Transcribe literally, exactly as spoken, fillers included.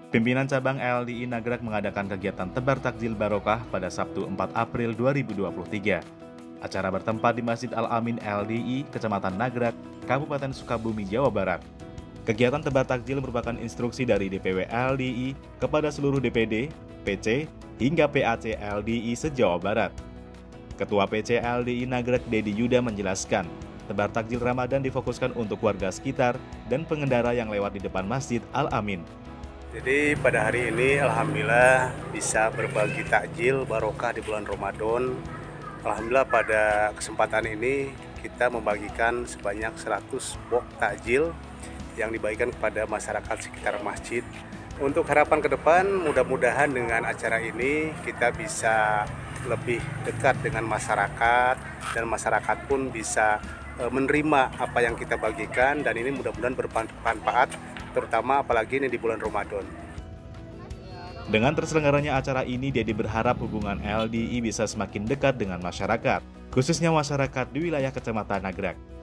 Pimpinan cabang L D I Nagrek mengadakan kegiatan tebar takjil barokah pada Sabtu empat April dua ribu dua puluh tiga. Acara bertempat di Masjid Al-Amin L D I, Kecamatan Nagrek, Kabupaten Sukabumi, Jawa Barat. Kegiatan tebar takjil merupakan instruksi dari D P W L D I kepada seluruh D P D, P C, hingga P A C L D I se-Jawa Barat. Ketua P C L D I Nagrek Dedi Yuda menjelaskan, tebar takjil Ramadan difokuskan untuk warga sekitar dan pengendara yang lewat di depan Masjid Al-Amin. Jadi pada hari ini Alhamdulillah bisa berbagi takjil barokah di bulan Ramadan. Alhamdulillah pada kesempatan ini kita membagikan sebanyak seratus box takjil yang dibagikan kepada masyarakat sekitar masjid. Untuk harapan ke depan, mudah-mudahan dengan acara ini kita bisa lebih dekat dengan masyarakat dan masyarakat pun bisa menerima apa yang kita bagikan, dan ini mudah-mudahan bermanfaat, terutama apalagi ini di bulan Ramadan. Dengan terselenggaranya acara ini, Dedi berharap hubungan L D I bisa semakin dekat dengan masyarakat, khususnya masyarakat di wilayah Kecamatan Nagrek.